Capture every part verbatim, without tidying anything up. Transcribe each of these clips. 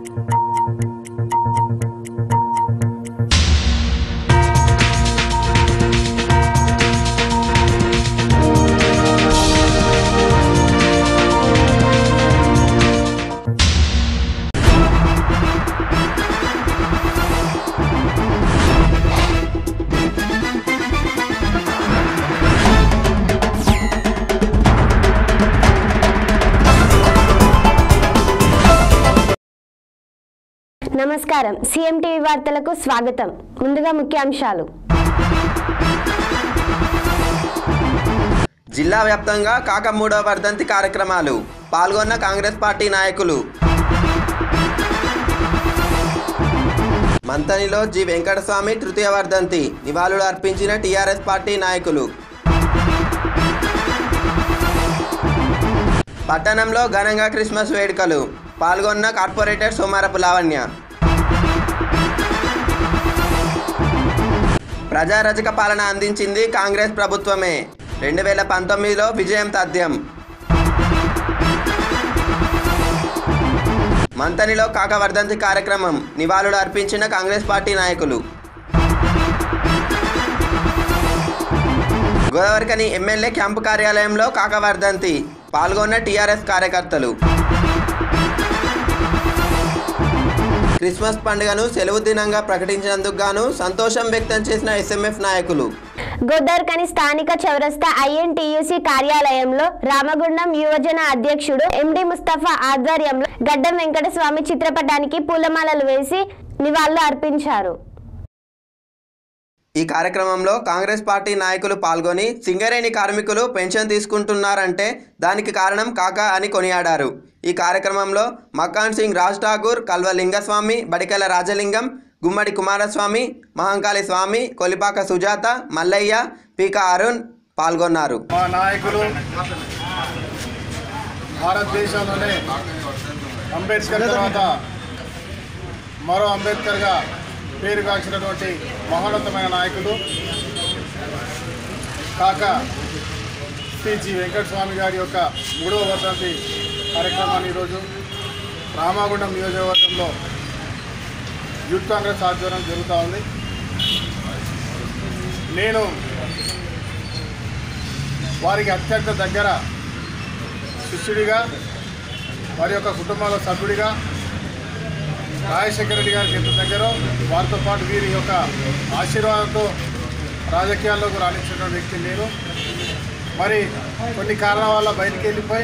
నమస్కారం సిఎంటీవీ వార్తలకు స్వాగతం ముందుగా ముఖ్యాంశాలు జిల్లా వ్యాప్తంగా కాక మూడవ వర్ధంతి కార్యక్రమాలు పాల్గొన్న కాంగ్రెస్ పార్టీ నాయకులు మంతనిలో జి వెంకటస్వామి తృతీయ వర్ధంతి నివాళులు అర్పించిన టీఆర్ఎస్ పార్టీ నాయకులు పట్టణంలో ఘనంగా క్రిస్మస్ వేడుకలు పాల్గొన్న కార్పొరేటర్ సోమారపు లావణ్య ప్రజారజక పాలన అందించింది కాంగ్రెస్ ప్రభుత్వమే రెండు వేల పంతొమ్మిదిలో విజయం తథ్యం మంతనిలో కాక వర్ధంతి కార్యక్రమం నివాళులు అర్పించిన కాంగ్రెస్ పార్టీ నాయకులు గోదావరికని ఎమ్మెల్యే క్యాంపు కార్యాలయంలో కాక వర్ధంతి పాల్గొన్న టీఆర్ఎస్ కార్యకర్తలు క్రిస్మస్ పండుగను సెలవు దినంగా ప్రకటించినందుకు గాను సంతోషం వ్యక్తం చేసిన ఎస్ఎంఎఫ్ నాయకులు గోదావరికని స్థానిక చౌరస్తా ఐఎన్టీయూసీ కార్యాలయంలో రామగుండం యువజన అధ్యక్షుడు ఎండి ముస్తఫా ఆధ్వర్యంలో గడ్డం వెంకటస్వామి చిత్రపటానికి పూలమాలలు వేసి నివాళులు అర్పించారు. ఈ కార్యక్రమంలో కాంగ్రెస్ పార్టీ నాయకులు పాల్గొని సింగరేణి కార్మికులు పెన్షన్ తీసుకుంటున్నారంటే దానికి కారణం కాక అని కొనియాడారు. ఈ కార్యక్రమంలో మకాన్ సింగ్ రాజ్ ఠాకూర్, కల్వ లింగస్వామి, బడికల రాజలింగం, గుమ్మడి కుమారస్వామి, మహంకాళి స్వామి, కొలిపాక సుజాత, మల్లయ్య, పీక అరుణ్ పాల్గొన్నారు. మా నాయకులు భారతదేశంలోనే అంబేద్కర్ తర్వాత మరో అంబేద్కర్గా పేరుగాంచినటువంటి మహోన్నతమైన నాయకులు కాక శ్రీ జి వెంకటస్వామి గారి యొక్క మూడవ వర్ధంతి కార్యక్రమాన్ని ఈరోజు రామగుండం నియోజకవర్గంలో యూత్ కాంగ్రెస్ ఆధ్వర్యం జరుగుతూ ఉంది. నేను వారికి అత్యంత దగ్గర శిష్యుడిగా, వారి యొక్క కుటుంబాల సభ్యుడిగా, రాజశేఖర రెడ్డి గారికి ఎంత దగ్గర, వారితో పాటు వీరి యొక్క ఆశీర్వాదంతో రాజకీయాల్లోకి రాణించినటువంటి వ్యక్తి నేను. మరి కొన్ని కారణాల వల్ల బయటికి వెళ్ళిపోయి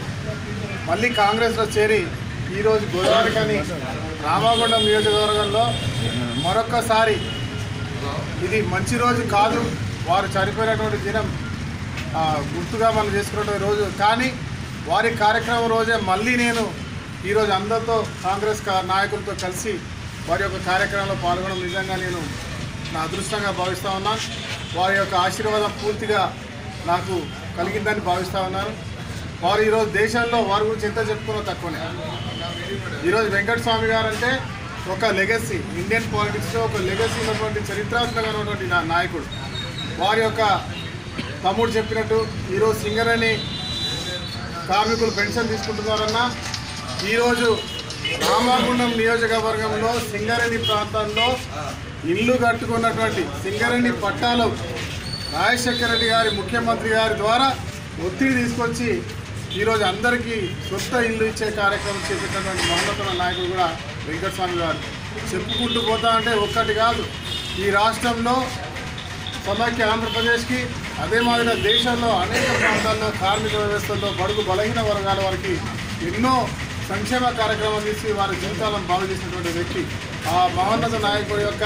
మళ్ళీ కాంగ్రెస్లో చేరి ఈరోజు గోదావరికని రామగుండం నియోజకవర్గంలో మరొక్కసారి ఇది మంచి రోజు కాదు, వారు చనిపోయినటువంటి దినం గుర్తుగా మనం చేసుకున్నటువంటి రోజు, కానీ వారి కార్యక్రమం రోజే మళ్ళీ నేను ఈరోజు అందరితో కాంగ్రెస్ నాయకులతో కలిసి వారి యొక్క కార్యక్రమంలో పాల్గొనడం నిజంగా నేను నా అదృష్టంగా భావిస్తూ ఉన్నాను. వారి యొక్క ఆశీర్వాదం పూర్తిగా నాకు కలిగిందని భావిస్తూ ఉన్నాను. వారు ఈరోజు దేశంలో వారి గురించి ఎంత చెప్పుకున్నా తక్కువనే. ఈరోజు వెంకటస్వామి గారు అంటే ఒక లెగసీ, ఇండియన్ పాలిటిక్స్లో ఒక లెగసీ ఉన్నటువంటి చరిత్రాత్మకమైనటువంటి నాయకుడు. వారి యొక్క తమ్ముడు చెప్పినట్టు ఈరోజు సింగరేణి కార్మికులు పెన్షన్ తీసుకుంటున్నారన్నా, ఈరోజు రామగుండం నియోజకవర్గంలో సింగరేణి ప్రాంతంలో ఇల్లు కట్టుకున్నటువంటి సింగరేణి పట్టాలు రాజశేఖర రెడ్డి గారి ముఖ్యమంత్రి గారి ద్వారా ఒత్తిడి తీసుకొచ్చి ఈరోజు అందరికీ సొంత ఇల్లు ఇచ్చే కార్యక్రమం చేపట్టినటువంటి మహోన్నతమైన నాయకుడు కూడా వెంకటస్వామి గారు. చెప్పుకుంటూ పోతా అంటే ఒక్కటి కాదు, ఈ రాష్ట్రంలో సమైక్య ఆంధ్రప్రదేశ్కి అదే మాదిరిగా దేశంలో అనేక ప్రాంతాల్లో కార్మిక వ్యవస్థల్లో బడుగు బలహీన వర్గాల వారికి ఎన్నో సంక్షేమ కార్యక్రమాలు తీసి వారి జీవితాలను బాగు చేసినటువంటి వ్యక్తి. ఆ మహోన్నత నాయకుడి యొక్క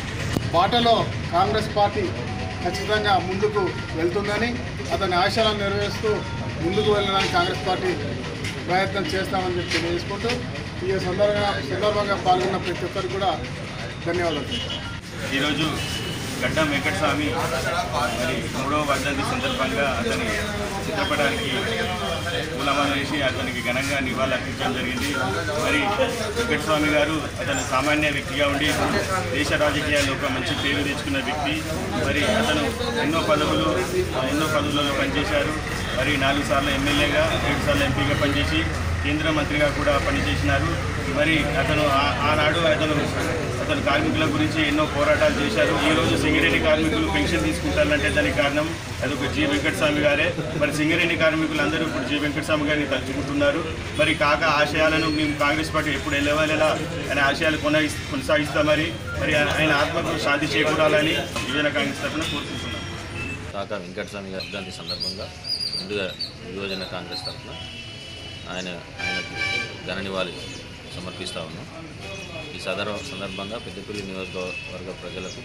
బాటలో కాంగ్రెస్ పార్టీ ఖచ్చితంగా ముందుకు వెళ్తుందని, అతని ఆశయాలను నెరవేరుస్తూ ముందుకు వెళ్ళడానికి కాంగ్రెస్ పార్టీ ప్రయత్నం చేస్తామని చెప్పి తెలియజేసుకుంటూ ఈ సందర్భంగా సందర్భంగా పాల్గొన్న ప్రతి ఒక్కరికి కూడా ధన్యవాదాలు. ఈరోజు గడ్డం వెంకటస్వామి మరి మూడవ వర్ధంతి సందర్భంగా అతని చిత్రపటానికి పూలమాల వేసి అతనికి ఘనంగా నివాళులు అర్పించడం జరిగింది. మరి వెంకటస్వామి గారు అతను సామాన్య వ్యక్తిగా ఉండి దేశ రాజకీయాల్లో ఒక మంచి పేరు తెచ్చుకున్న వ్యక్తి. మరి అతను ఎన్నో పదవులు ఎన్నో పదవులలో పనిచేశారు. మరి నాలుగు సార్లు ఎమ్మెల్యేగా ఏడు సార్లు ఎంపీగా పనిచేసి కేంద్ర మంత్రిగా కూడా పనిచేసినారు. మరి అతను ఆనాడు అతను అతను కార్మికుల గురించి ఎన్నో పోరాటాలు చేశారు. ఈరోజు సింగరేణి కార్మికులు పెన్షన్ తీసుకుంటారంటే దానికి కారణం అది ఒక జి వెంకటస్వామి గారే. మరి సింగరేణి కార్మికులు అందరూ ఇప్పుడు జి వెంకటస్వామి గారిని తలుచుకుంటున్నారు. మరి కాక ఆశయాలను మేము కాంగ్రెస్ పార్టీ ఎప్పుడు ఎల్లవేళలా ఆయన ఆశయాలు కొన కొనసాగిస్తామని మరి ఆయన ఆత్మకు శాంతి చేకూరాలని యువజన కాంగ్రెస్ తరఫున కోరుకుంటున్నాం. కాక వెంకటస్వామి గారి వర్ధంతి సందర్భంగా ముందుగా యువజన కాంగ్రెస్ తరఫున ఆయన ఆయనకు ఘన నివాళి సమర్పిస్తూ ఉన్నాం. ఈ సదర సందర్భంగా పెద్దపల్లి నియోజకవర్గ ప్రజలకు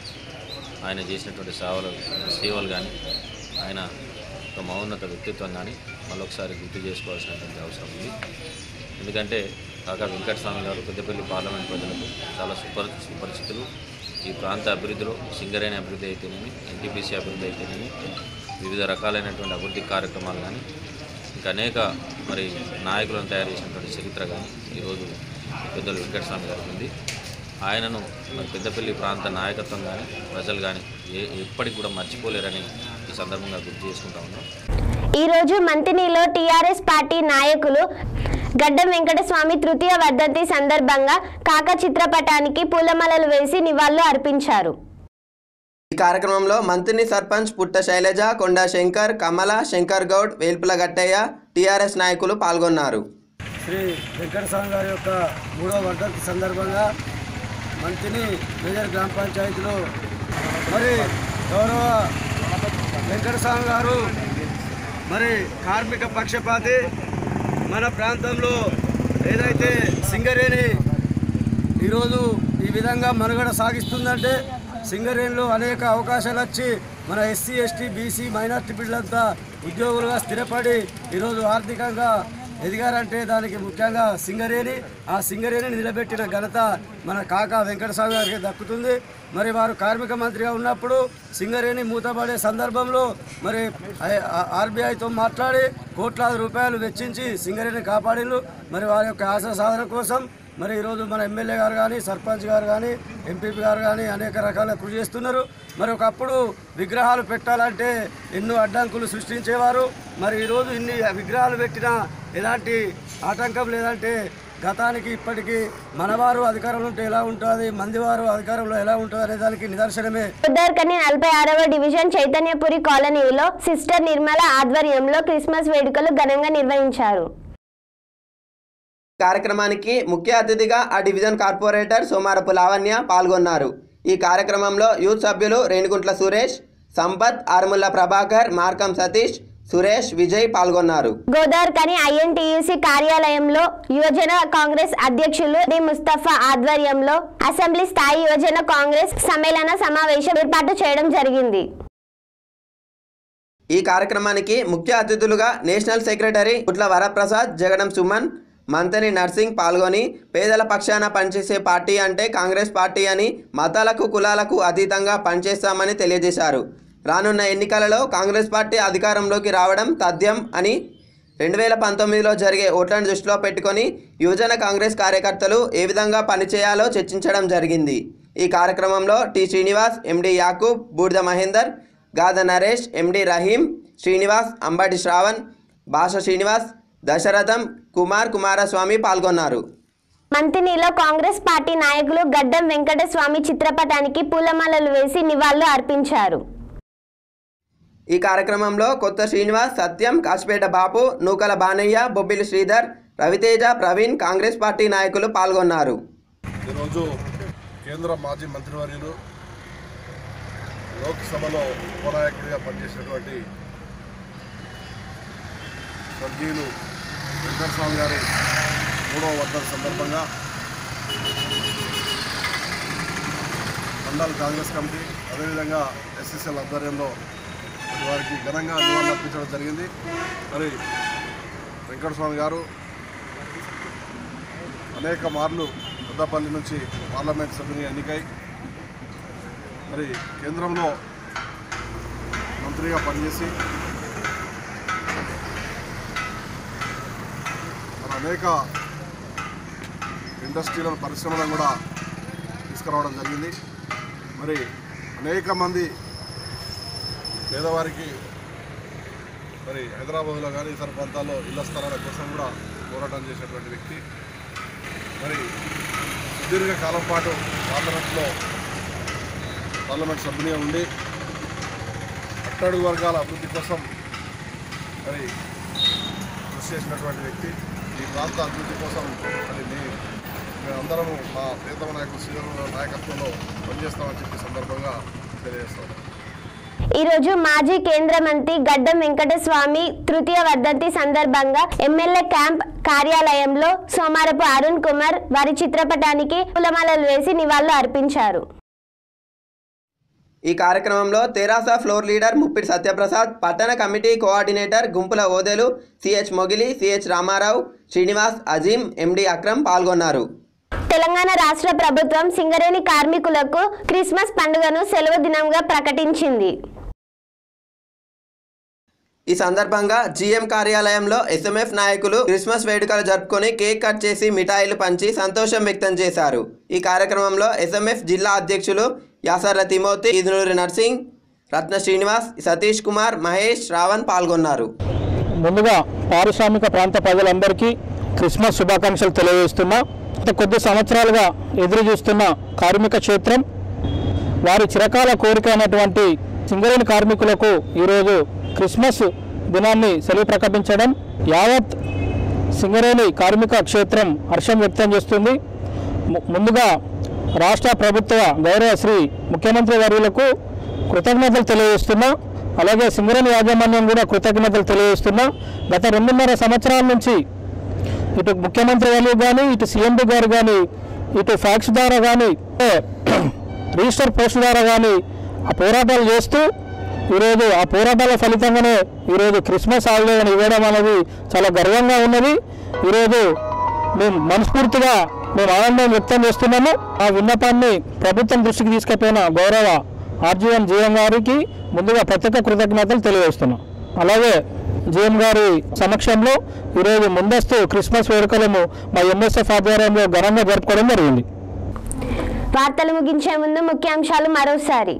ఆయన చేసినటువంటి సేవలు సేవలు కానీ ఆయన ఒక మౌన్నత వ్యక్తిత్వం కానీ మరొకసారి గుర్తు చేసుకోవాల్సినటువంటి అవసరం ఉంది. ఎందుకంటే కాకా వెంకటస్వామి గారు పెద్దపల్లి పార్లమెంట్ ప్రజలకు చాలా సుపరి సుపరిచితులు. ఈ ప్రాంత అభివృద్ధిలో సింగరేణి అభివృద్ధి అయితేనేమి, ఎన్టీపీసీ అభివృద్ధి అయితేనేమి, వివిధ రకాలైనటువంటి అభివృద్ధి కార్యక్రమాలు కానీ ఇంకా అనేక మరి నాయకులను తయారు చేసినటువంటి చరిత్ర కానీ ఈరోజు పెద్దలు వెంకటస్వామి గారికి ఉంది. ఆయనను మరి పెద్దపల్లి ప్రాంత నాయకత్వం కానీ ప్రజలు కానీ ఏ ఎప్పటికి కూడా మర్చిపోలేరని ఈ సందర్భంగా గుర్తు చేసుకుంటా ఉన్నాం. ఈరోజు మంతినిలో టీఆర్ఎస్ పార్టీ నాయకులు గడ్డం వెంకటస్వామి తృతీయ వర్ధంతి సందర్భంగా కాక చిత్రపటానికి పూలమాలలు వేసి నివాళులు అర్పించారు. ఈ కార్యక్రమంలో మంత్రిని సర్పంచ్ పుట్ట శైలజ, కొండా శంకర్, కమల, శంకర్ గౌడ్, వేల్పుల గట్టయ్య, టీఆర్ఎస్ నాయకులు పాల్గొన్నారు. శ్రీ వెంకటస్వామి గారి యొక్క మూడవ వర్ధంతి సందర్భంగా మంత్రిని మేజర్ గ్రామ పంచాయతీలో మరి గౌరవ వెంకటస్వామి గారు మరి కార్మిక పక్షపాతి. మన ప్రాంతంలో ఏదైతే సింగరేణి ఈరోజు ఈ విధంగా మనుగడ సాగిస్తుందంటే సింగరేణిలో అనేక అవకాశాలు వచ్చి మన ఎస్సీ ఎస్టీ బీసీ మైనార్టీ బిడ్డలంతా ఉద్యోగులుగా స్థిరపడి ఈరోజు ఆర్థికంగా ఎదిగారంటే దానికి ముఖ్యంగా సింగరేణి. ఆ సింగరేణిని నిలబెట్టిన ఘనత మన కాకా వెంకటస్వామి గారికి దక్కుతుంది. మరి వారు కార్మిక మంత్రిగా ఉన్నప్పుడు సింగరేణి మూతపడే సందర్భంలో మరి ఆర్బీఐతో మాట్లాడి కోట్లాది రూపాయలు వెచ్చించి సింగరేణిని కాపాడిళ్ళు. మరి వారి యొక్క ఆశ సాధన కోసం మరి ఈరోజు మన ఎమ్మెల్యే గారు కానీ, సర్పంచ్ గారు కానీ, ఎంపీపీ గారు కానీ అనేక రకాల కృషి చేస్తున్నారు. మరి ఒకప్పుడు విగ్రహాలు పెట్టాలంటే ఎన్నో అడ్డంకులు సృష్టించేవారు. మరి ఈరోజు ఇన్ని విగ్రహాలు పెట్టినా ఎలాంటి ఆటంకం లేదంటే గతానికి ఇప్పటికీ మనవారు అధికారంలో ఉంటే ఎలా ఉంటుంది, మందివారు అధికారంలో ఎలా ఉంటుంది అనే దానికి నిదర్శనమే. ఉద్దర్కని నలభై ఆరవ డివిజన్ చైతన్యపురి కాలనీలో సిస్టర్ నిర్మల ఆధ్వర్యంలో క్రిస్మస్ వేడుకలు ఘనంగా నిర్వహించారు. కార్యక్రమానికి ముఖ్య అతిథిగా ఆ డివిజన్ కార్పొరేటర్ సోమారపు లావణ్య పాల్గొన్నారు. ఈ కార్యక్రమంలో యూత్ సభ్యులు రేణుగుంట్ల సురేష్, సంపత్, ఆర్ముల్ల ప్రభాకర్, మార్కం సతీష్, సురేష్, విజయ్ పాల్గొన్నారు. గోదావరికని ఐఎన్టీయూసీ కార్యాలయంలో యువజన కాంగ్రెస్ అధ్యక్షులు డి ముస్తఫా ఆధ్వర్యంలో అసెంబ్లీ స్థాయి యువజన కాంగ్రెస్ సమ్మేళన సమావేశం ఏర్పాటు చేయడం జరిగింది. ఈ కార్యక్రమానికి ముఖ్య అతిథులుగా నేషనల్ సెక్రటరీ గుట్ల వరప్రసాద్, జగడం సుమన్, మంతని నర్సింగ్ పాల్గొని పేదల పక్షాన పనిచేసే పార్టీ అంటే కాంగ్రెస్ పార్టీ అని, మతాలకు కులాలకు అతీతంగా పనిచేస్తామని తెలియజేశారు. రానున్న ఎన్నికలలో కాంగ్రెస్ పార్టీ అధికారంలోకి రావడం తథ్యం అని, రెండు వేల పంతొమ్మిదిలో జరిగే ఓట్లను దృష్టిలో పెట్టుకొని యువజన కాంగ్రెస్ కార్యకర్తలు ఏ విధంగా పనిచేయాలో చర్చించడం జరిగింది. ఈ కార్యక్రమంలో టి శ్రీనివాస్, ఎండి యాకూబ్, బూడిద మహేందర్, గాద నరేష్, ఎండి రహీం, శ్రీనివాస్, అంబటి శ్రావణ్, భాష శ్రీనివాస్, దశరథం, కుమార్, కుమారస్వామి పాల్గొన్నారు. మంతినిలో కాంగ్రెస్ పార్టీ నాయకులు గడ్డం వెంకటస్వామి చిత్రపటానికి పూలమాలలు వేసి నివాళులు అర్పించారు. ఈ కార్యక్రమంలో కొత్త శ్రీనివాస్, సత్యం, కాశిపేట బాపు, నూకల బానయ్య, బొబ్బిలి శ్రీధర్, రవితేజ, ప్రవీణ్ కాంగ్రెస్ పార్టీ నాయకులు పాల్గొన్నారు. ఈరోజు కేంద్ర మాజీ మంత్రివర్యులు, లోక్సభలో ఉపనాయకుడిగా పనిచేసినటువంటి స్వర్గీయులు వెంకటస్వామి గారి మూడవ వర్ధంతి సందర్భంగా మండల్ కాంగ్రెస్ కమిటీ అదేవిధంగా ఎస్ఎస్ఎల్ ఆధ్వర్యంలో వారికి ఘనంగా నివాళులు అర్పించడం జరిగింది. మరి వెంకటస్వామి గారు అనేక మార్లు పెద్దపల్లి నుంచి పార్లమెంట్ సభ్యుని ఎన్నికై మరి కేంద్రంలో మంత్రిగా పనిచేసి మన అనేక ఇండస్ట్రీలను పరిశ్రమలను కూడా తీసుకురావడం జరిగింది. మరి అనేక మంది పేదవారికి మరి హైదరాబాద్లో కానీ ఇతర ప్రాంతాల్లో ఇళ్ల స్థలాల కోసం కూడా పోరాటం చేసినటువంటి వ్యక్తి. మరి సుదీర్ఘ కాలం పాటు పార్లమెంట్లో పార్లమెంట్ సభ్యునిగా ఉండి అట్టడుగు వర్గాల అభివృద్ధి కోసం మరి కృషి చేసినటువంటి వ్యక్తి. ఈ ప్రాంత అభివృద్ధి కోసం మరి మేమందరము మా ప్రియతమ నాయకుడు శ్రీరాములు నాయకత్వంలో పనిచేస్తామని చెప్పి సందర్భంగా తెలియజేస్తాం. ఈరోజు మాజీ కేంద్ర మంత్రి గడ్డం వెంకటస్వామి తృతీయ వర్ధంతి సందర్భంగా ఎమ్మెల్యే క్యాంప్ కార్యాలయంలో సోమారపు అరుణ్ కుమార్ వారి చిత్రపటానికి పూలమాలలు వేసి నివాళులు అర్పించారు. ఈ కార్యక్రమంలో తెరాస ఫ్లోర్ లీడర్ ముప్పిడి సత్యప్రసాద్, పట్టణ committee coordinator Gumpula Odelu, CH Mogili, CH Ramarao, Srinivas, Azeem, MD Akram పాల్గొన్నారు. తెలంగాణ రాష్ట్ర ప్రభుత్వం సింగరేణి కార్మికులకు క్రిస్మస్ పండుగను సెలవు దినంగా ప్రకటించింది. ఈ సందర్భంగా జీఎం కార్యాలయంలో ఎస్ఎంఎఫ్ నాయకులు క్రిస్మస్ వేడుకలు జరుపుకొని కేక్ కట్ చేసి మిఠాయిలు పంచి సంతోషం వ్యక్తం చేశారు. ఈ కార్యక్రమంలో ఎస్ఎంఎఫ్ జిల్లా అధ్యక్షులు యాసర్ల తిమోతి, ఈదునూరి నర్సింగ్, రత్న శ్రీనివాస్, సతీష్ కుమార్, మహేష్, రావణ్ పాల్గొన్నారు. ముందుగా పారిశ్రామిక ప్రాంత ప్రజలందరికీ క్రిస్మస్ శుభాకాంక్షలు తెలియజేస్తున్నా. గత కొద్ది సంవత్సరాలుగా ఎదురు చూస్తున్న కార్మిక క్షేత్రం, వారి చిరకాల కోరిక అయినటువంటి సింగరేణి కార్మికులకు ఈరోజు క్రిస్మస్ దినాన్ని సెలవు ప్రకటించడం యావత్ సింగరేణి కార్మిక క్షేత్రం హర్షం వ్యక్తం చేస్తుంది. ముందుగా రాష్ట్ర ప్రభుత్వ గౌరవ శ్రీ ముఖ్యమంత్రి వర్యులకు కృతజ్ఞతలు తెలియజేస్తున్నా. అలాగే సింగరేణి యాజమాన్యం కూడా కృతజ్ఞతలు తెలియజేస్తున్నా. గత రెండున్నర సంవత్సరాల నుంచి ఇటు ముఖ్యమంత్రి వాళ్ళు కానీ, ఇటు సీఎండి గారు కానీ, ఇటు ఫ్యాక్స్ ద్వారా కానీ, రిజిస్టర్ పోస్ట్ ద్వారా కానీ ఆ పోరాటాలు చేస్తూ ఈరోజు ఆ పోరాటాల ఫలితంగానే ఈరోజు క్రిస్మస్ హాలిడేని ఇవ్వడం అనేది చాలా గర్వంగా ఉన్నది. ఈరోజు మేము మనస్ఫూర్తిగా మేము ఆనందం వ్యక్తం చేస్తున్నాము. ఆ విన్నపాన్ని ప్రభుత్వం దృష్టికి తీసుకుపోయిన గౌరవ ఆర్జీఎం జీఎం గారికి ముందుగా ప్రత్యేక కృతజ్ఞతలు తెలియజేస్తున్నాం. అలాగే జీఎం గారి సమక్షంలో ఈరోజు ముందస్తు క్రిస్మస్ వేడుకలను మా ఎంఎస్ఎఫ్ ఆధ్వర్యంలో ఘనంగా జరుపుకోవడం జరిగింది. వార్తలు ముగించే ముందు ముఖ్యాంశాలు మరోసారి.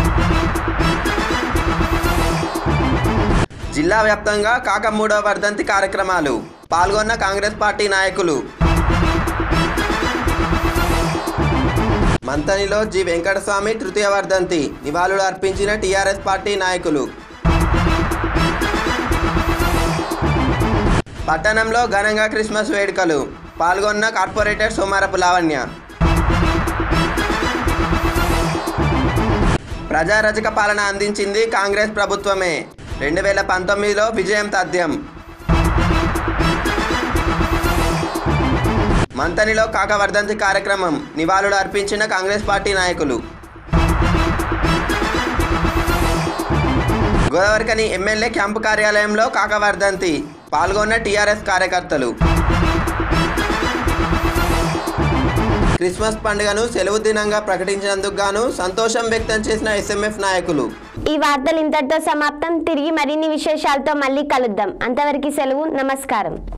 జిల్లా వ్యాప్తంగా కాక మూడవ వర్ధంతి కార్యక్రమాలు, పాల్గొన్న కాంగ్రెస్ పార్టీ నాయకులు. మంతనిలో జి వెంకటస్వామి తృతీయ వర్ధంతి, నివాళులు అర్పించిన టీఆర్ఎస్ పార్టీ నాయకులు. పట్టణంలో ఘనంగా క్రిస్మస్ వేడుకలు, పాల్గొన్న కార్పొరేటర్ సోమారపు లావణ్య. ప్రజారజక పాలన అందించింది కాంగ్రెస్ ప్రభుత్వమే, రెండు వేల పంతొమ్మిదిలో విజయం తథ్యం. మంతనిలో కాక వర్ధంతి కార్యక్రమం, నివాళులు అర్పించిన కాంగ్రెస్ పార్టీ నాయకులు. గోదావరికని ఎమ్మెల్యే క్యాంపు కార్యాలయంలో కాక వర్ధంతి, పాల్గొన్న టీఆర్ఎస్ కార్యకర్తలు. క్రిస్మస్ పండుగను సెలవు దినంగా ప్రకటించినందుకు గాను సంతోషం వ్యక్తం చేసిన ఎస్ఎంఎఫ్ నాయకులు. ఈ వార్తలు ఇంతటితో సమాప్తం. తిరిగి మరిన్ని విశేషాలతో మళ్ళీ కలుద్దాం. అంతవరకు సెలవు. నమస్కారం.